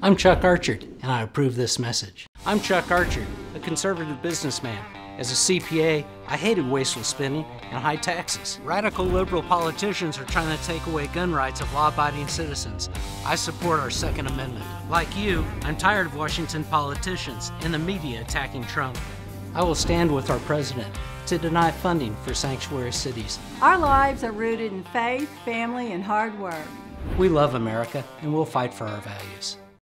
I'm Chuck Archard, and I approve this message. I'm Chuck Archard, a conservative businessman. As a CPA, I hated wasteful spending and high taxes. Radical liberal politicians are trying to take away gun rights of law-abiding citizens. I support our Second Amendment. Like you, I'm tired of Washington politicians and the media attacking Trump. I will stand with our president to deny funding for sanctuary cities. Our lives are rooted in faith, family, and hard work. We love America, and we'll fight for our values.